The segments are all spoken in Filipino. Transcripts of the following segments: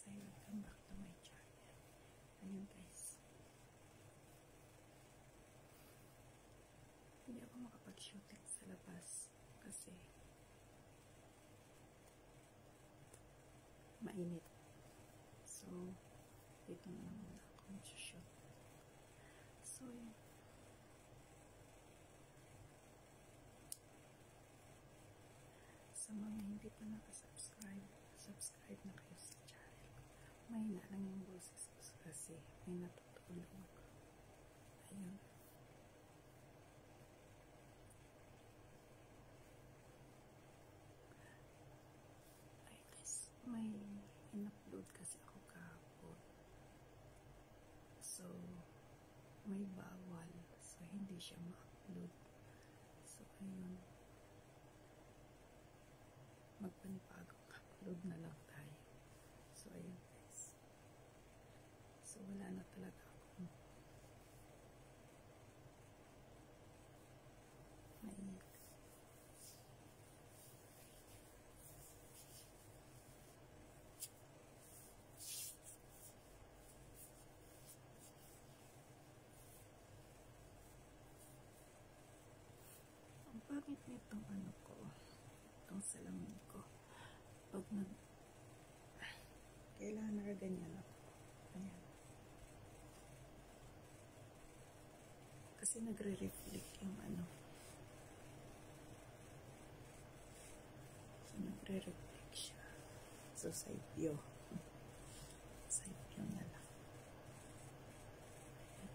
Hi, welcome back to my channel. Ayun guys, hindi ako makapag-shooting sa labas kasi mainit. So dito na muna ako mag-shoot. So yun, sa mga hindi pa nakasubscribe, subscribe na kayo sa channel. Mahina lang yung boses ko kasi may natutulog ako. Ayun. Ay guys, may in-upload kasi ako kahapon. So, may bawal. So, hindi siya ma-upload. So, ayun. Magpanipagong upload na lang tayo. So, ayun guys. So, wala na talaga akong maingay. Ang pangit nitong ano ko, itong salamin ko. Pag kailangan na ganyan ako. Ayan. Kasi nagre-reflect yung ano. So, nagre-reflect siya. So, side view. Side view na lang. Ayan.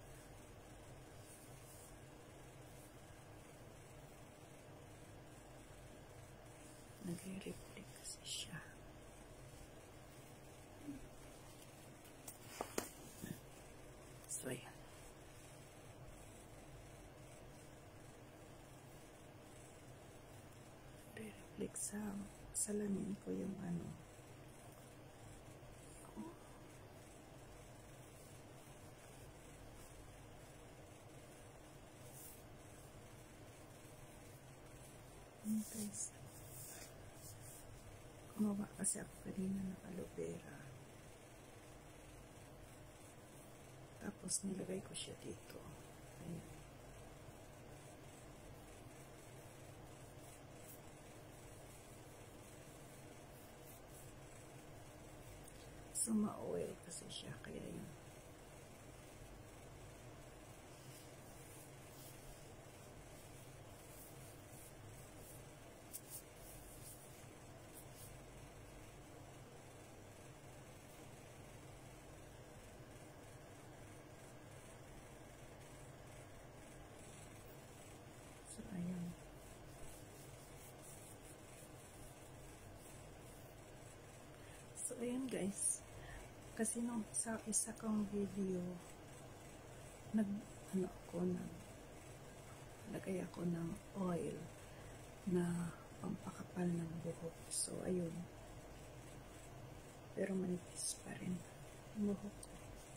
Nagre-reflect kasi siya. So, ayan. Nagre-reflect sa salamin ko yung ano. Guys, gumawa kasi ako kanina ng aloe vera. Tapos nilagay ko siya dito. Ayan. So, ma-oil kasi siya. Kaya yun. So, ayan. So, ayan guys. Kasi nung sa isa kong video, naglagay ako ng oil na pampakapal ng buhok. So, ayun. Pero manipis pa rin ang buhok ko.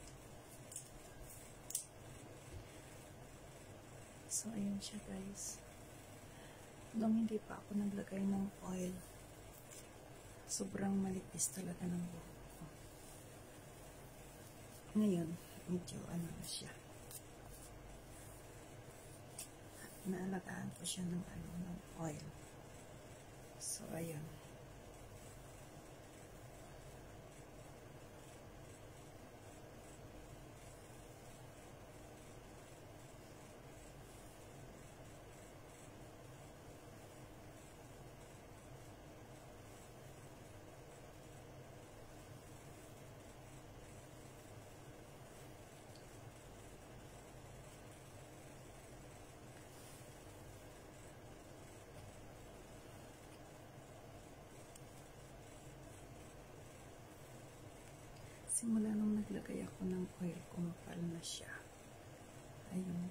So, ayun siya guys. Nung hindi pa ako naglagay ng oil, sobrang manipis talaga ng buhok ko. Ngayon, medyo ano na siya. Naalagaan ko siya ng oil. So, ayun. Simula nung naglagay ako ng oil, kumapal na siya. Ayun.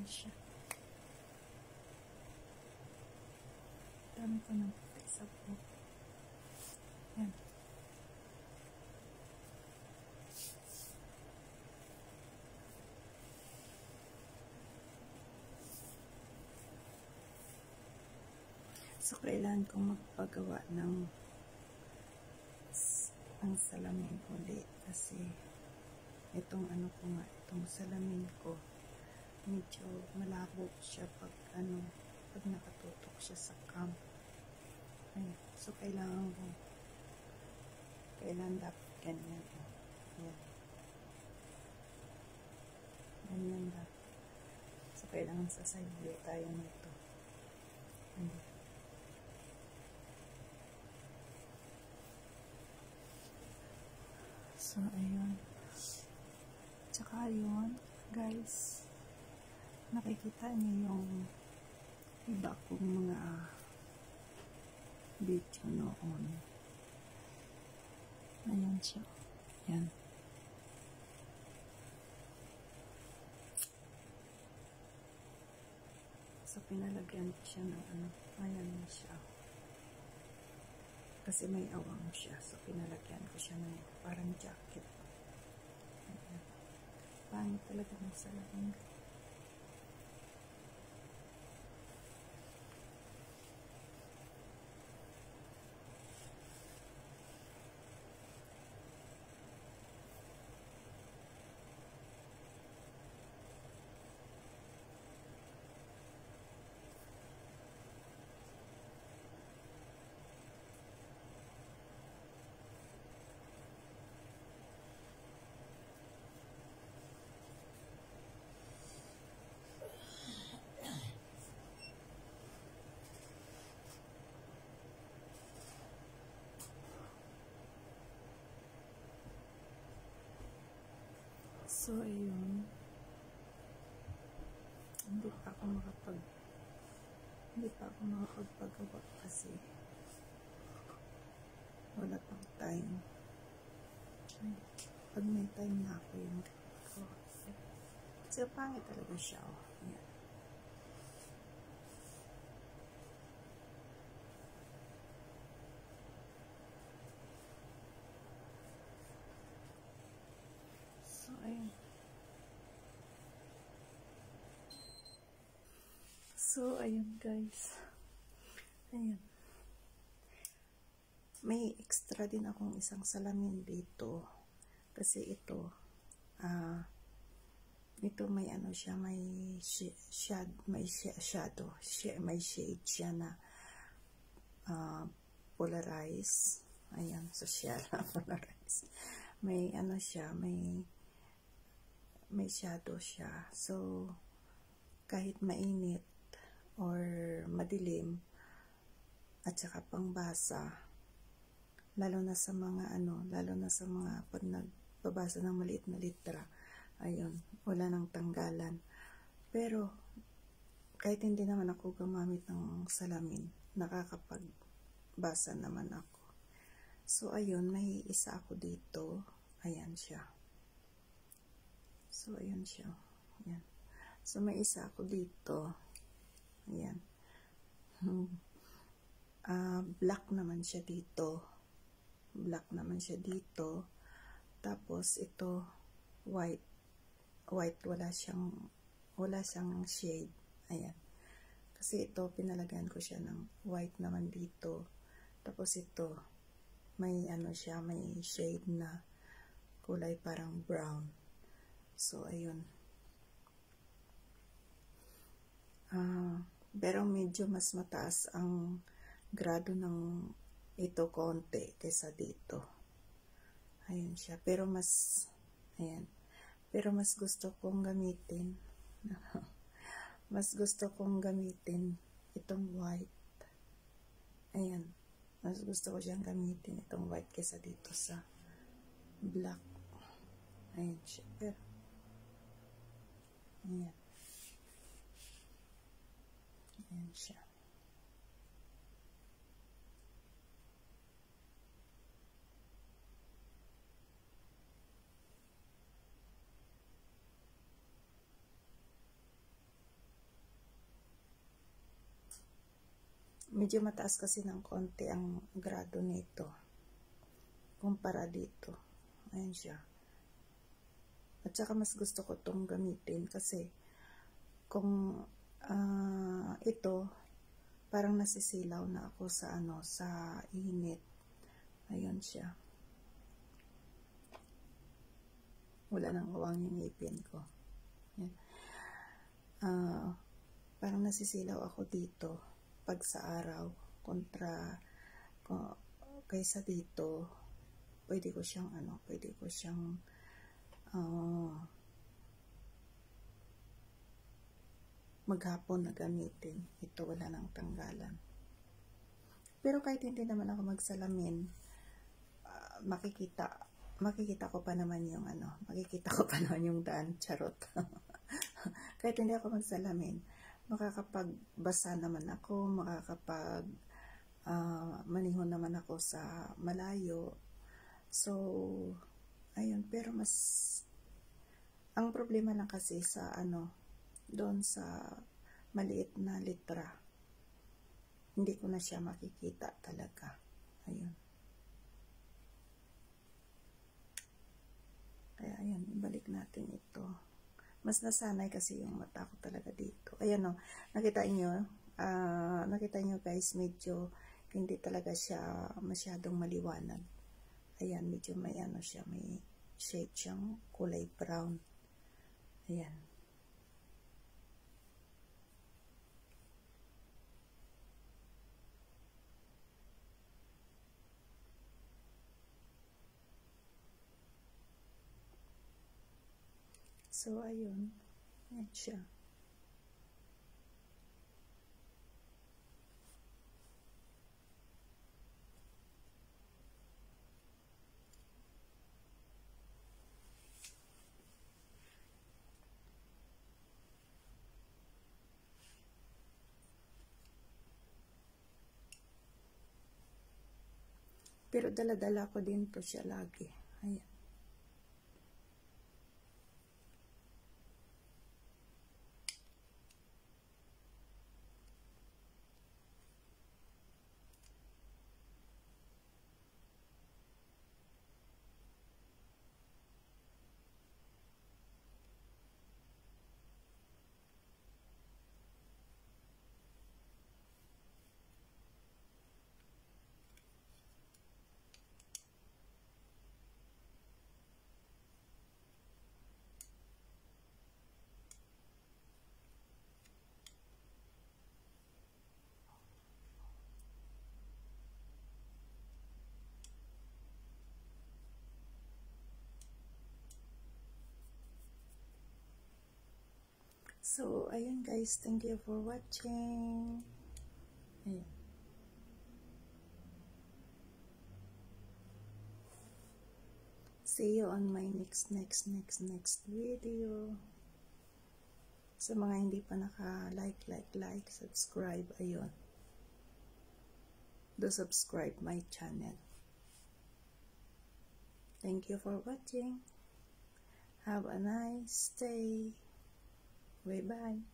Ayan siya. Dami ko ng puti sa buhok. Ayan. So, kailangan kong magpagawa ng ang salamin ulit kasi itong ano ko nga, itong salamin ko medyo malabo siya pag ano, pag nakatutok siya sa cam. Ayan. So, kailangan dapat ganyan. Ayan. Ganyan dapat. So, kailangan sa side view tayo nito. Ayan. So, ayun. Tsaka yun, guys, nakikita niyo yung iba kong mga video noon. Ayan siya. Ayan. So, pinalagyan ko siya ng ano. Ayan na siya. Kasi may awang siya. So, pinalagyan ko siya ng parang jacket. Ayan. Pangit talaga ng salamin. So, ayun. Hindi pa ako makapagpagawa kasi wala pang time. Pag may time na ako yung gagawa. Kasi pangit talaga siya. Oh. Ayan. So, ayun. So, ayun guys. Ayan. May extra din akong isang salamin dito. Kasi ito, ito may ano siya, may shadow, may shade siya na polarized. Ayan, social polarized. May ano siya, may shadow siya. So, kahit mainit or madilim at saka pangbasa, lalo na sa mga pag nagbabasa ng maliit na litra, ayun, wala nang tanggalan. Pero kahit hindi naman ako gumamit ng salamin, nakakapagbasa naman ako. So ayun, may isa ako dito. Ayan siya. So ayun siya. Ayan. So may isa ako dito. Ayan. Black naman siya dito. Black naman siya dito. Tapos ito white. White, wala siyang shade. Ayan. Kasi ito pinalagyan ko siya ng white naman dito. Tapos ito may ano siya, may shade na kulay parang brown. So ayun. Pero medyo mas mataas ang grado ng ito konti kaysa dito. Ayun siya. Pero mas gusto kong gamitin. Mas gusto kong gamitin itong white. Ayan. Mas gusto ko siyang gamitin itong white kaysa dito sa black. Ayan siya. Pero, ayan. Ayan siya. medyo mataas kasi ng konti ang grado nito kumpara dito. Ayan siya. At saka mas gusto ko itong gamitin kasi kung ito parang nasisilaw na ako sa sa init. Ayan siya. Wala nang kawang yung ngipin ko. Ayan. Parang nasisilaw ako dito pag sa araw kontra kaysa dito. Pwede ko siyang maghapon na gamitin. Ito wala nang tanggalan. Pero kahit hindi naman ako magsalamin, makikita ko pa naman yung makikita ko pa naman yung daan, charot. Kahit hindi ako magsalamin, makakapagbasa naman ako, manihon naman ako sa malayo. So, ayun, pero ang problema lang kasi sa doon sa maliit na litra, hindi ko na siya makikita talaga. Ayun. Kaya ayun, ibalik natin ito. Mas nasanay kasi yung mata ko talaga dito. Ayan o, nakita nyo guys, medyo hindi talaga siya masyadong maliwanag. Ayan, medyo may siya, may shade siyang kulay brown. Ayan. So, ayun. Ayan siya. Pero dala-dala ko din to siya lagi. Ayan. So, ayun guys, thank you for watching. Ayan. See you on my next video. Sa mga hindi pa like, subscribe, ayun. Do subscribe my channel. Thank you for watching. Have a nice day. Bye-bye.